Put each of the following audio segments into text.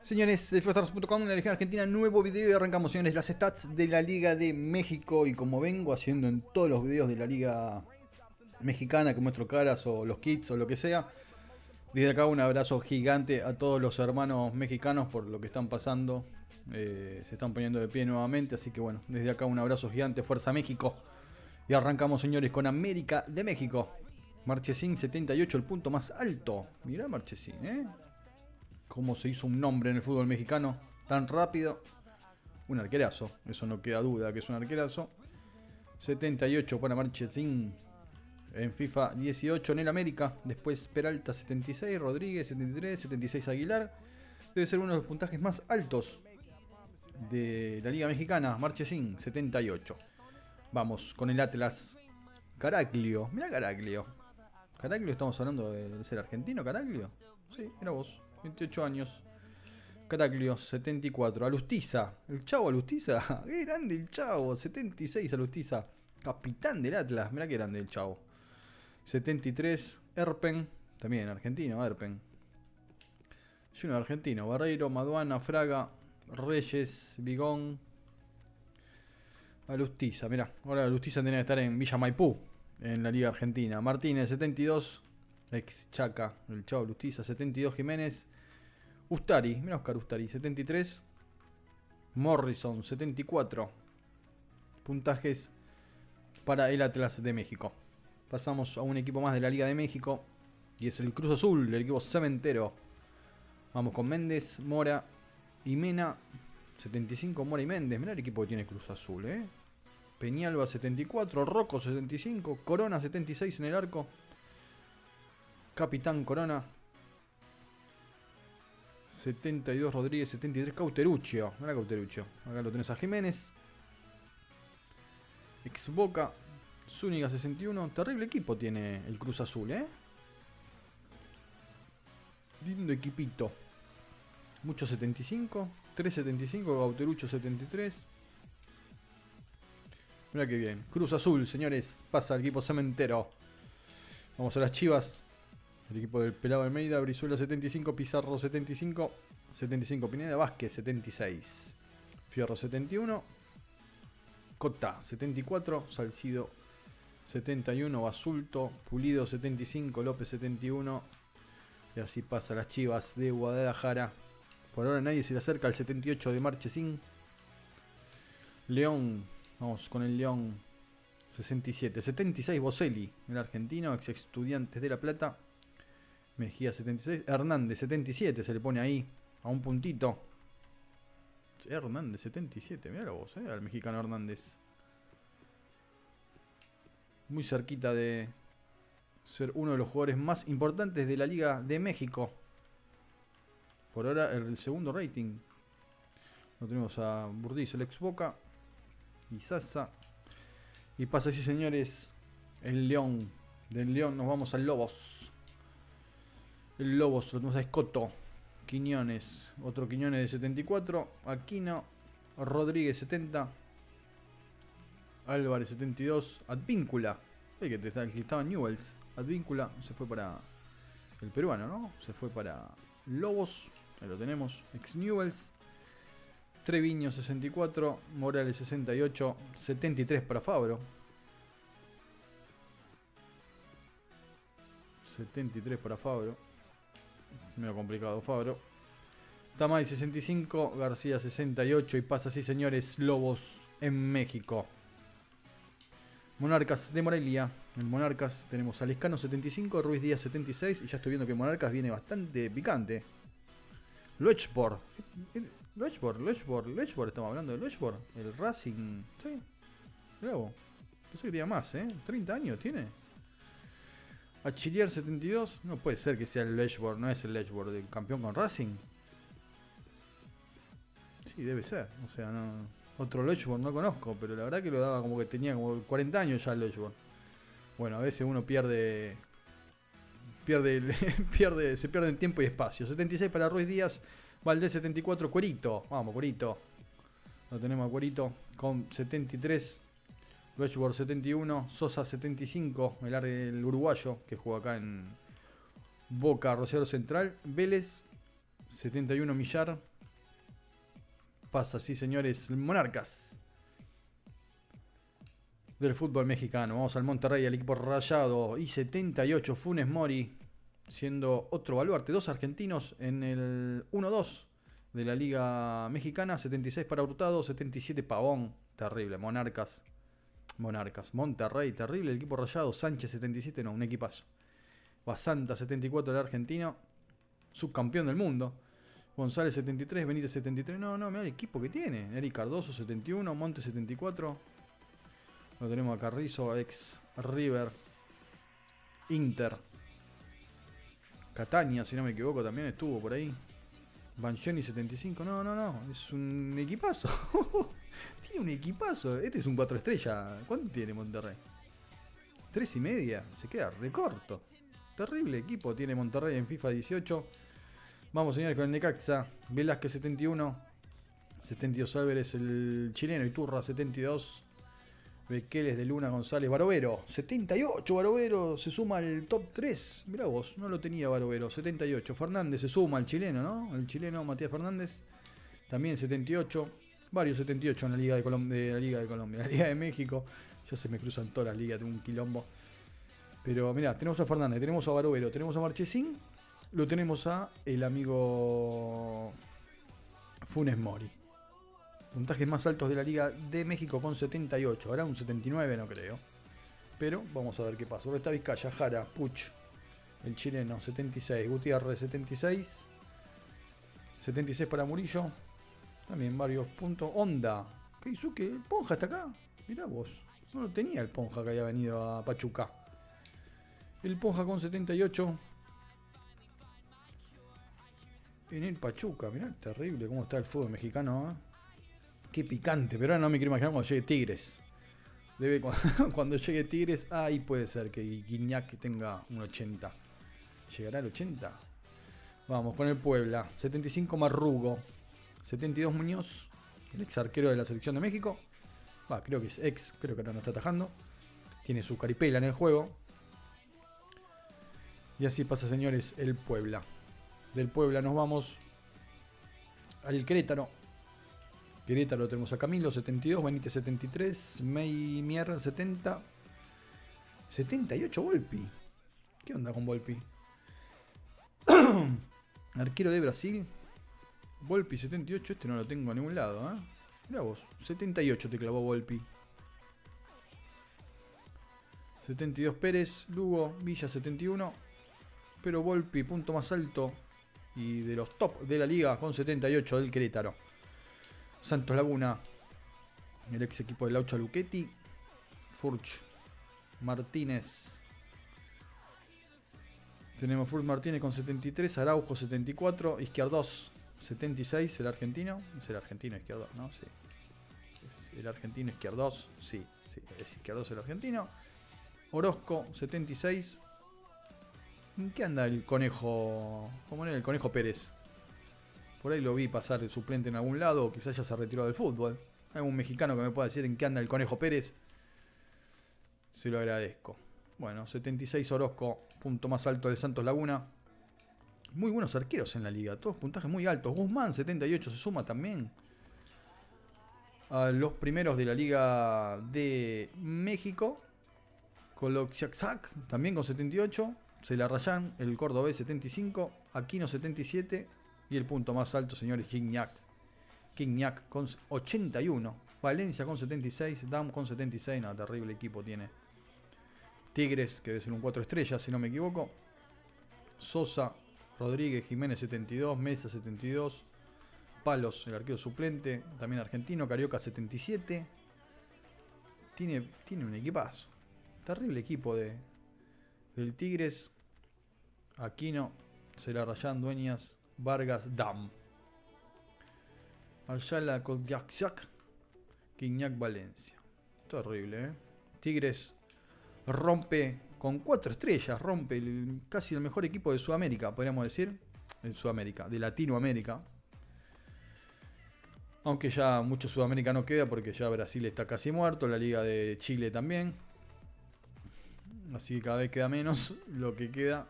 Señores de FieldStars.com, en la Legión Argentina, nuevo video y arrancamos, señores, las stats de la Liga de México. Y como vengo haciendo en todos los videos de la Liga Mexicana, que muestro caras o los kits o lo que sea, desde acá un abrazo gigante a todos los hermanos mexicanos por lo que están pasando. Se están poniendo de pie nuevamente, así que bueno, desde acá un abrazo gigante, Fuerza México. Y arrancamos, señores, con América de México. Marchesín 78, el punto más alto. Mirá Marchesín, cómo se hizo un nombre en el fútbol mexicano tan rápido. Un arquerazo, eso no queda duda que es un arquerazo. 78 para Marchesín en FIFA 18 en el América. Después Peralta 76, Rodríguez 73, 76 Aguilar. Debe ser uno de los puntajes más altos de la Liga Mexicana. Marchesín 78. Vamos con el Atlas. Caraglio, mirá Caraglio. Caraglio, estamos hablando de ser argentino, Caraglio. Sí, mira vos, 28 años. Caraglio, 74. Alustiza, el Chavo Alustiza. Qué grande el Chavo, 76 Alustiza. Capitán del Atlas, mirá qué grande el Chavo. 73, Erpen, también argentino, Erpen. Sí, uno argentino, Barreiro, Maduana, Fraga, Reyes, Vigón. Alustiza, mirá, ahora Alustiza tiene que estar en Villa Maipú, en la Liga Argentina. Martínez, 72, ex Chaca, el Chavo Alustiza, 72 Jiménez. Ustari, mira Oscar Ustari, 73. Morrison, 74. Puntajes para el Atlas de México. Pasamos a un equipo más de la Liga de México. Y es el Cruz Azul, el equipo cementero. Vamos con Méndez, Mora y Mena. 75 Mora y Méndez. Mirá el equipo que tiene Cruz Azul, Peñalba 74, Rocco 75, Corona 76 en el arco. Capitán Corona. 72 Rodríguez, 73 Cauteruccio. Mirá Cauteruccio. Acá lo tenés a Jiménez. Ex Boca. Zúñiga 61. Terrible equipo tiene el Cruz Azul, Lindo equipito. Mucho 75. 375. Cauteruccio 73. Mirá que bien. Cruz Azul, señores. Pasa al equipo cementero. Vamos a las Chivas. El equipo del Pelado Almeida, Brizuela 75, Pizarro 75, 75 Pineda, Vázquez 76, Fierro 71, Cota 74, Salcido 71, Basulto, Pulido 75, López 71. Y así pasa las Chivas de Guadalajara. Por ahora nadie se le acerca al 78 de Marchesín. León, vamos con el León 67, 76 Boselli, el argentino, ex Estudiantes de La Plata. Mejía 76, Hernández 77, se le pone ahí a un puntito. Hernández 77, mirá vos, al mexicano Hernández. Muy cerquita de ser uno de los jugadores más importantes de la Liga de México. Por ahora el segundo rating. Lo tenemos a Burdizo, el ex Boca. Y Sasa. Y pasa así, señores, el León. Del León nos vamos al Lobos. El Lobos lo tenemos a Escoto, Quiñones, otro Quiñones de 74, Aquino, Rodríguez 70, Álvarez 72, Advíncula, el que estaba en Newells. Advíncula se fue para el peruano, ¿no? Se fue para Lobos, ahí lo tenemos, ex Newells. Treviño 64, Morales 68, 73 para Fabro. 73 para Fabro. Medio complicado Fabro. Tamay 65, García 68. Y pasa así, señores, Lobos en México. Monarcas de Morelia. En Monarcas tenemos a Lescano 75, Ruiz Díaz 76. Y ya estoy viendo que Monarcas viene bastante picante. Loechbor. Loechbor, estamos hablando de Loechbor. El Racing. Sí. Bravo. Pensé que tenía más, 30 años tiene. Achillier 72, no puede ser que sea el Lechbor, no es el Lechbor del campeón con Racing. Sí, debe ser, o sea, no, otro Lechbor no conozco, pero la verdad que lo daba como que tenía como 40 años ya el Lechbor. Bueno, a veces uno se pierde en tiempo y espacio. 76 para Ruiz Díaz, Valdés 74, Cuerito, vamos Cuerito. Lo tenemos a Cuerito con 73. Loechbor 71, Sosa 75, el uruguayo que juega acá en Boca, Rosario Central. Vélez 71, Millar. Pasa, sí señores, Monarcas del fútbol mexicano. Vamos al Monterrey, al equipo Rayado. Y 78, Funes Mori, siendo otro baluarte. Dos argentinos en el 1-2 de la Liga Mexicana. 76 para Hurtado, 77 Pavón. Terrible, Monarcas. Monterrey, terrible. El equipo Rayado, Sánchez 77, no, un equipazo. Basanta 74, el argentino, subcampeón del mundo. González 73, Benítez 73. No, mira el equipo que tiene. Eric Cardoso 71, Monte 74. Lo tenemos a Carrizo, ex River, Inter. Catania, si no me equivoco, también estuvo por ahí. Banchoni 75. No. Es un equipazo. Tiene un equipazo. Este es un 4 estrellas. ¿Cuánto tiene Monterrey? 3,5. Se queda recorto. Terrible equipo tiene Monterrey en FIFA 18. Vamos, señores, con el Necaxa. Velázquez 71. 72 Álvarez, el chileno. Iturra 72. Bequeles de Luna, González, Barovero 78. Barovero se suma al top 3. Mirá vos, no lo tenía Barovero. 78. Fernández se suma al chileno, ¿no? El chileno Matías Fernández. También 78. Varios 78 en la Liga de Colombia. La Liga de México. Ya se me cruzan todas las ligas, tengo un quilombo. Pero mirá, tenemos a Fernández, tenemos a Barovero, tenemos a Marchesín. Lo tenemos a el amigo Funes Mori. Puntajes más altos de la Liga de México con 78. Ahora un 79 no creo. Pero vamos a ver qué pasa. Ahora está Vizcaya, Jara, Puch, el chileno 76. Gutiérrez 76. 76 para Murillo. También varios puntos. Honda. Keisuke, el Ponja está acá. Mirá vos. No lo tenía el Ponja que había venido a Pachuca. El Ponja con 78. En el Pachuca. Mirá, terrible cómo está el fútbol mexicano, ¿eh? Qué picante, pero ahora no me quiero imaginar cuando llegue Tigres. Cuando llegue Tigres, ahí puede ser que Guiñac tenga un 80. ¿Llegará al 80? Vamos con el Puebla. 75 Marrugo. 72 Muñoz, el ex arquero de la selección de México. Creo que es ex, creo que ahora no está atajando. Tiene su caripela en el juego. Y así pasa, señores, el Puebla. Del Puebla nos vamos al Querétaro. Querétaro tenemos a Camilo 72, Benítez 73, Mier 70, 78 Volpi. ¿Qué onda con Volpi? Arquero de Brasil. Volpi 78, este no lo tengo a ningún lado, ¿eh? Mirá vos, 78 te clavó Volpi. 72 Pérez, Lugo, Villa 71. Pero Volpi, punto más alto y de los top de la liga con 78 del Querétaro. Santos Laguna, el ex equipo de Laucha Luchetti. Furch Martínez. Tenemos Furch Martínez con 73, Araujo 74, Izquierdos 76, el argentino. Es el argentino Izquierdos, ¿no? Sí. Es el argentino Izquierdos, sí, es Izquierdos el argentino. Orozco 76. ¿En qué anda el conejo? ¿Cómo era el conejo Pérez? Por ahí lo vi pasar el suplente en algún lado, o quizás ya se retiró del fútbol. ¿Hay algún mexicano que me pueda decir en qué anda el conejo Pérez? Se lo agradezco. Bueno, 76 Orozco, punto más alto de Santos Laguna. Muy buenos arqueros en la liga, todos puntajes muy altos. Guzmán 78 se suma también a los primeros de la Liga de México. Coloxiaxac también con 78. Celarrayán, el cordobés 75. Aquino 77. Y el punto más alto, señores, Gignac con 81. Valencia con 76. Dam con 76. No, terrible equipo tiene Tigres, que debe ser un 4 estrellas, si no me equivoco. Sosa, Rodríguez, Jiménez 72. Mesa 72. Palos, el arquero suplente, también argentino. Carioca 77. Tiene un equipazo. Terrible equipo del Tigres. Aquino, Celarrayán, Dueñas, Vargas, Dam. Ayala, Kodjaksiak, Gignac, Valencia. Terrible, ¿eh? Tigres rompe con 4 estrellas. Rompe casi el mejor equipo de Sudamérica, podríamos decir. En Sudamérica, de Latinoamérica. Aunque ya mucho Sudamérica no queda porque ya Brasil está casi muerto. La Liga de Chile también. Así que cada vez queda menos. Lo que queda,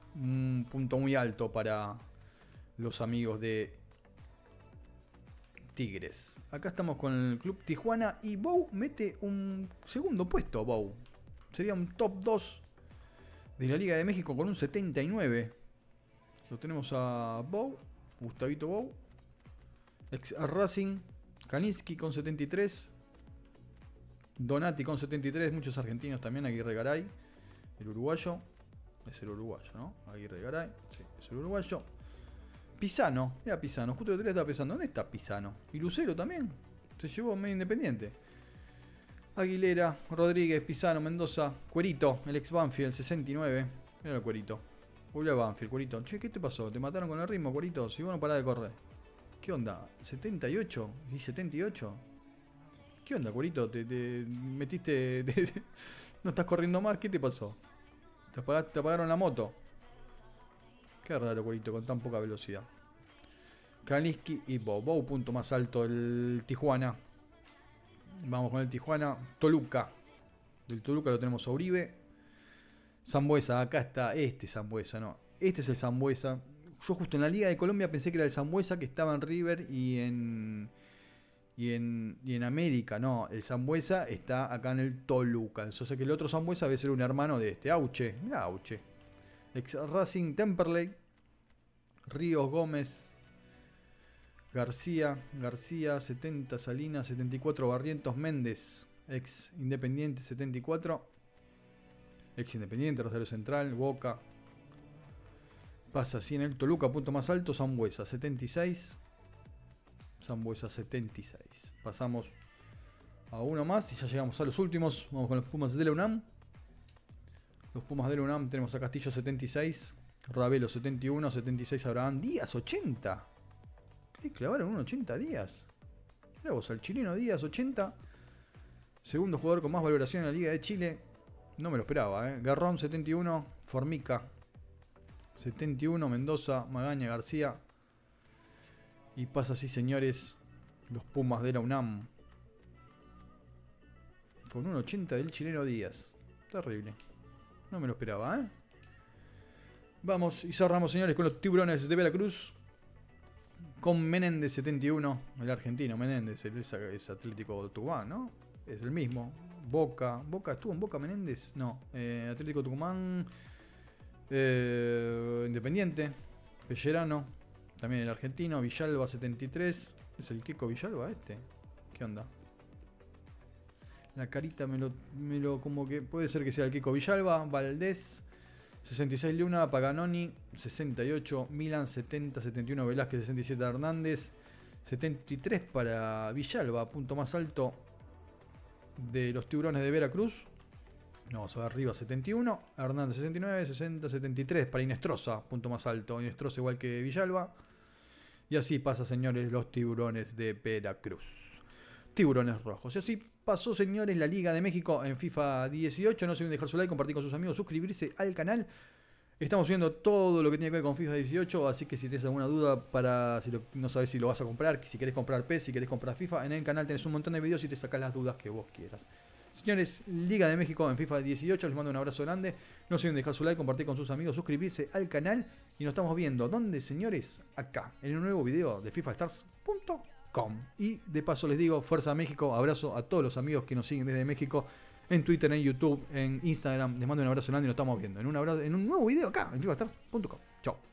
un punto muy alto para los amigos de Tigres. Acá estamos con el Club Tijuana y Bow mete un segundo puesto. Bow sería un top 2 de la Liga de México con un 79. Lo tenemos a Bow, Gustavito Bow, ex Racing, Kaninsky con 73, Donati con 73, muchos argentinos también, Aguirre Garay, el uruguayo, es el uruguayo, ¿no? Aguirre Garay, sí, es el uruguayo. Pisano, mira Pisano, justo el otro día estaba pensando, ¿dónde está Pisano? Y Lucero también, se llevó medio Independiente. Aguilera, Rodríguez, Pisano, Mendoza, Cuerito, el ex Banfield, 69, mira el Cuerito. Volvió a Banfield, Cuerito. Che, ¿qué te pasó? ¿Te mataron con el ritmo, Cuerito? Si vos no parás de correr. ¿Qué onda? ¿78? ¿Y 78? ¿Qué onda, Cuerito? ¿Te metiste? ¿No estás corriendo más? ¿Qué te pasó? ¿Te apagaron la moto? Qué raro, Cuerito, con tan poca velocidad. Kalinsky y Bow, punto más alto el Tijuana. Vamos con el Tijuana. Toluca. Del Toluca lo tenemos a Uribe. Sambuesa, acá está este Sambuesa, no. Este es el Sambuesa. Yo justo en la Liga de Colombia pensé que era el Sambuesa que estaba en River y en América. No, el Sambuesa está acá en el Toluca. Yo sé que el otro Sambuesa debe ser un hermano de este. Auche, mira Auche. Ex Racing, Temperley, Ríos, Gómez, García, 70, Salinas, 74, Barrientos, Méndez, ex Independiente, 74. Ex Independiente, Rosario Central, Boca. Pasa así en el Toluca, punto más alto, Sambuesa, 76. Sambuesa, 76. Pasamos a uno más y ya llegamos a los últimos. Vamos con los Pumas de la UNAM. Los Pumas de la UNAM tenemos a Castillo, 76. Ravelo, 71. 76, Abraham Díaz, 80. ¿Qué clavaron un 80 Díaz? Mirá vos, al chileno Díaz, 80. Segundo jugador con más valoración en la Liga de Chile. No me lo esperaba, Garrón, 71. Formica, 71. Mendoza, Magaña, García. Y pasa así, señores, los Pumas de la UNAM. Con un 80 del chileno Díaz. Terrible. No me lo esperaba, Vamos y cerramos, señores, con los Tiburones de Veracruz. Con Menéndez, 71. El argentino Menéndez, es Atlético Tucumán, ¿no? Es el mismo. Boca, ¿estuvo en Boca Menéndez? No, Atlético Tucumán, Independiente, Pellerano, también el argentino, Villalba, 73. ¿Es el Keko Villalba este? ¿Qué onda? La carita me lo como que puede ser que sea el Keko Villalba. Valdés, 66 Luna, Paganoni, 68 Milan, 70, 71 Velázquez, 67 Hernández, 73 para Villalba, punto más alto de los Tiburones de Veracruz. Vamos a ver arriba, 71. Hernández, 69. 60, 73 para Inestrosa, punto más alto. Inestrosa igual que Villalba. Y así pasa, señores, los Tiburones de Veracruz. Tiburones rojos. Y así pasó, señores, la Liga de México en FIFA 18. No se olviden dejar su like, compartir con sus amigos, suscribirse al canal. Estamos subiendo todo lo que tiene que ver con FIFA 18, así que si tienes alguna duda no sabes si lo vas a comprar, si querés comprar PES, si querés comprar FIFA, en el canal tenés un montón de videos y te sacas las dudas que vos quieras. Señores, Liga de México en FIFA 18, les mando un abrazo grande. No se olviden dejar su like, compartir con sus amigos, suscribirse al canal. Y nos estamos viendo, ¿dónde, señores? Acá, en un nuevo video de FIFAstars.com. Y de paso les digo, Fuerza México, abrazo a todos los amigos que nos siguen desde México. En Twitter, en YouTube, en Instagram. Les mando un abrazo grande y nos estamos viendo en un nuevo video acá en FIFAstars.com. Chao.